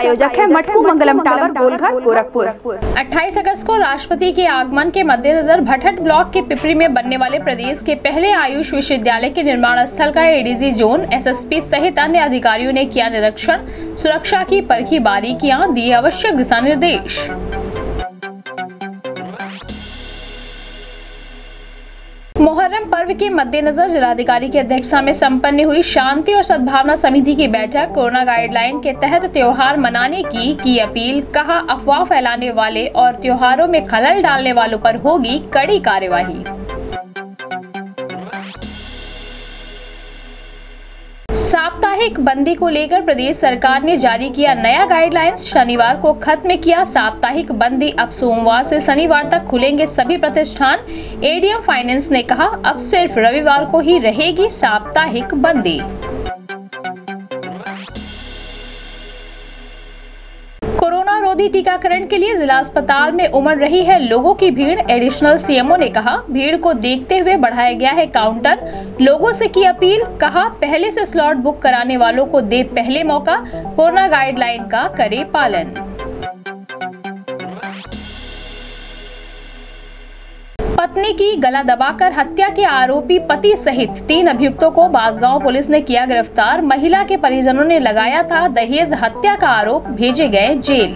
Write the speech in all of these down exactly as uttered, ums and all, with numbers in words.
आयोजक है मटकू मंगलम टावर, गोलघर, गोरखपुर। अट्ठाईस अगस्त को राष्ट्रपति के आगमन के मद्देनजर भटहट ब्लॉक के पिपरी में बनने वाले प्रदेश के पहले आयुष विश्वविद्यालय के निर्माण स्थल का एडीजी जोन, एसएसपी सहित अन्य अधिकारियों ने किया निरीक्षण। सुरक्षा की परखी बारीकियां, दिए आवश्यक दिशा निर्देश। मुहर्रम पर्व के मद्देनजर जिलाधिकारी की अध्यक्षता में संपन्न हुई शांति और सद्भावना समिति की बैठक। कोरोना गाइडलाइन के तहत त्योहार मनाने की की अपील, कहा अफवाह फैलाने वाले और त्योहारों में खलल डालने वालों पर होगी कड़ी कार्यवाही। साप्ताहिक बंदी को लेकर प्रदेश सरकार ने जारी किया नया गाइडलाइंस। शनिवार को खत्म किया साप्ताहिक बंदी, अब सोमवार से शनिवार तक खुलेंगे सभी प्रतिष्ठान। एडीएम फाइनेंस ने कहा अब सिर्फ रविवार को ही रहेगी साप्ताहिक बंदी। कोरोना रोधी टीकाकरण के लिए जिला अस्पताल में उमड़ रही है लोगों की भीड़। एडिशनल सीएमओ ने कहा भीड़ को देखते हुए बढ़ाया गया है काउंटर। लोगों से की अपील, कहा पहले से स्लॉट बुक कराने वालों को दे पहले मौका। कोरोना गाइडलाइन का करे पालन। पत्नी की गला दबाकर हत्या के आरोपी पति सहित तीन अभियुक्तों को बांसगांव पुलिस ने किया गिरफ्तार। महिला के परिजनों ने लगाया था दहेज हत्या का आरोप, भेजे गए जेल।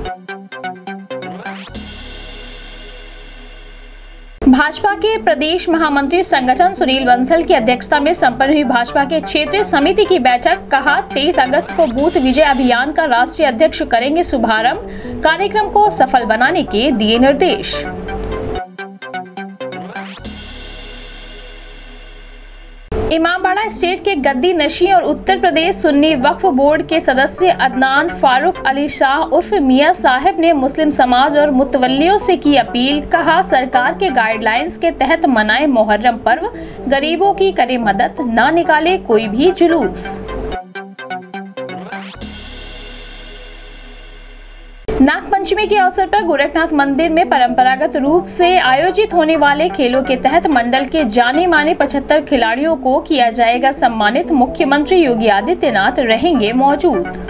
भाजपा के प्रदेश महामंत्री संगठन सुनील बंसल की अध्यक्षता में संपन्न हुई भाजपा के क्षेत्रीय समिति की बैठक। कहा तेईस अगस्त को बूथ विजय अभियान का राष्ट्रीय अध्यक्ष करेंगे शुभारंभ। कार्यक्रम को सफल बनाने के दिए निर्देश। इमामबाड़ा स्टेट के गद्दी नशी और उत्तर प्रदेश सुन्नी वक्फ बोर्ड के सदस्य अदनान फारूक अली शाह उर्फ मियां साहब ने मुस्लिम समाज और मुतवल्लियों से की अपील। कहा सरकार के गाइडलाइंस के तहत मनाए मुहर्रम पर्व, गरीबों की करे मदद, ना निकाले कोई भी जुलूस। नागपंचमी के अवसर पर गोरखनाथ मंदिर में परंपरागत रूप से आयोजित होने वाले खेलों के तहत मंडल के जाने माने पचहत्तर खिलाड़ियों को किया जाएगा सम्मानित। मुख्यमंत्री योगी आदित्यनाथ रहेंगे मौजूद।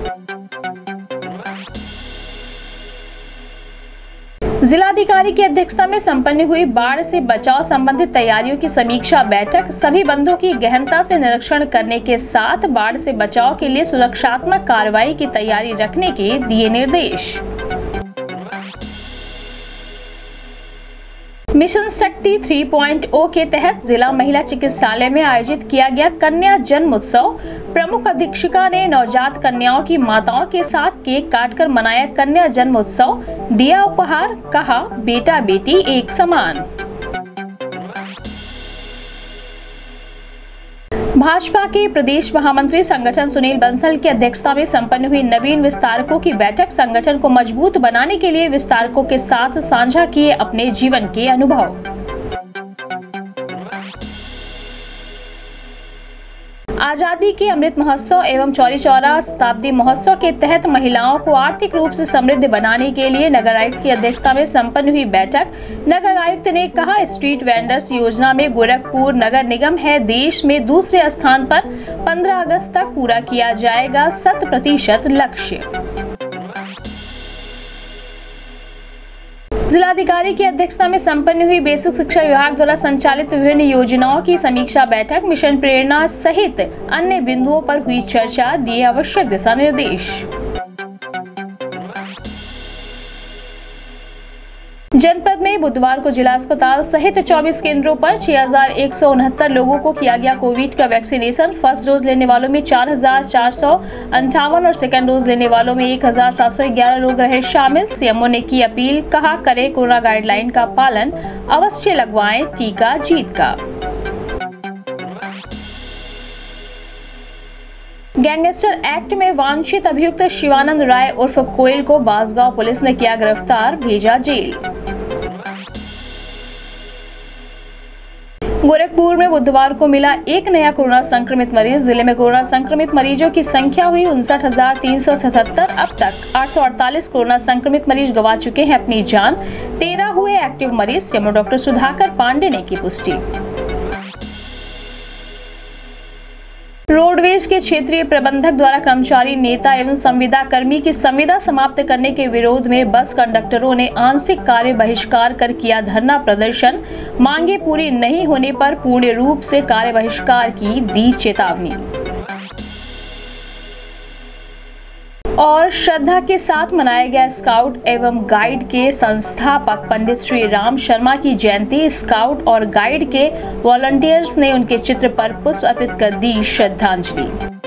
जिलाधिकारी की अध्यक्षता में संपन्न हुई बाढ़ से बचाव संबंधित तैयारियों की समीक्षा बैठक। सभी बंधों की गहनता से निरीक्षण करने के साथ बाढ़ से बचाव के लिए सुरक्षात्मक कार्रवाई की तैयारी रखने के दिए निर्देश। मिशन शक्ति तीन पॉइंट ओ के तहत जिला महिला चिकित्सालय में आयोजित किया गया कन्या जन्म उत्सव। प्रमुख अधीक्षिका ने नवजात कन्याओं की माताओं के साथ केक काटकर मनाया कन्या जन्म उत्सव, दिया उपहार, कहा बेटा बेटी एक समान। भाजपा के प्रदेश महामंत्री संगठन सुनील बंसल की अध्यक्षता में संपन्न हुई नवीन विस्तारकों की बैठक। संगठन को मजबूत बनाने के लिए विस्तारकों के साथ साझा किए अपने जीवन के अनुभव। आजादी के अमृत महोत्सव एवं चौरी चौरा शताब्दी महोत्सव के तहत महिलाओं को आर्थिक रूप से समृद्ध बनाने के लिए नगर आयुक्त की अध्यक्षता में संपन्न हुई बैठक। नगर आयुक्त ने कहा स्ट्रीट वेंडर्स योजना में गोरखपुर नगर निगम है देश में दूसरे स्थान पर। पंद्रह अगस्त तक पूरा किया जाएगा शत प्रतिशत लक्ष्य। जिलाधिकारी की अध्यक्षता में संपन्न हुई बेसिक शिक्षा विभाग द्वारा संचालित विभिन्न योजनाओं की समीक्षा बैठक। मिशन प्रेरणा सहित अन्य बिंदुओं पर हुई चर्चा, दिए आवश्यक दिशा निर्देश। जनपद में बुधवार को जिला अस्पताल सहित चौबीस केंद्रों पर छह हजार एक सौ उनहत्तर लोगों को किया गया कोविड का वैक्सीनेशन। फर्स्ट डोज लेने वालों में चार हजार चार सौ अंठावन और सेकेंड डोज लेने वालों में एक हजार सात सौ ग्यारह लोग रहे शामिल। सीएमओ ने की अपील, कहा करें कोरोना गाइडलाइन का पालन, अवश्य लगवाएं टीका जीत का। गैंगस्टर एक्ट में वांछित अभियुक्त शिवानंद राय उर्फ कोयल को बांसगांव पुलिस ने किया गिरफ्तार, भेजा जेल। गोरखपुर में बुधवार को मिला एक नया कोरोना संक्रमित मरीज। जिले में कोरोना संक्रमित मरीजों की संख्या हुई उनसठ हजार तीन सौ सतहत्तर। अब तक आठ सौ अड़तालीस कोरोना संक्रमित मरीज गंवा चुके हैं अपनी जान। तेरह हुए एक्टिव मरीज। सीएमओ डॉक्टर सुधाकर पांडे ने की पुष्टि। रोडवेज के क्षेत्रीय प्रबंधक द्वारा कर्मचारी नेता एवं संविदा कर्मी की संविदा समाप्त करने के विरोध में बस कंडक्टरों ने आंशिक कार्य बहिष्कार कर किया धरना प्रदर्शन। मांगे पूरी नहीं होने पर पूर्ण रूप से कार्य बहिष्कार की दी चेतावनी। और श्रद्धा के साथ मनाया गया स्काउट एवं गाइड के संस्थापक पंडित श्री राम शर्मा की जयंती। स्काउट और गाइड के वॉलंटियर्स ने उनके चित्र पर पुष्प अर्पित कर दी श्रद्धांजलि।